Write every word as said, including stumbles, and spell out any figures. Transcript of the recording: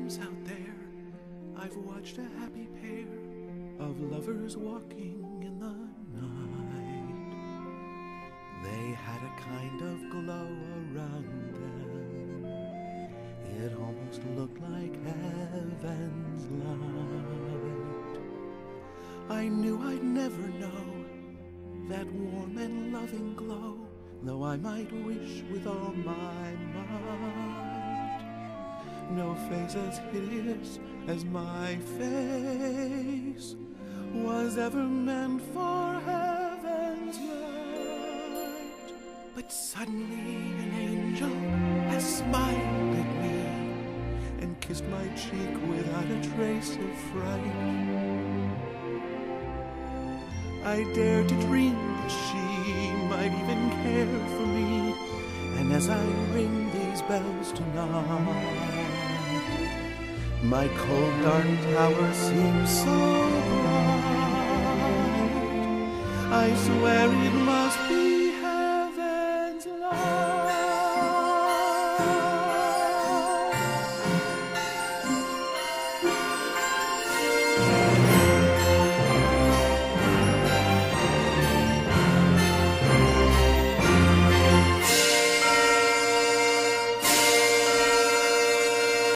times out there I've watched a happy pair of lovers walking in the night. They had a kind of glow around them. It almost looked like heaven's light. I knew I'd never know that warm and loving glow, though I might wish with all my might. No face as hideous as my face was ever meant for heaven's light. But suddenly an angel has smiled at me and kissed my cheek without a trace of fright. I dare to dream that she might even care for me, and as I ring these bells tonight, my cold dark tower seems so bright. I swear it must be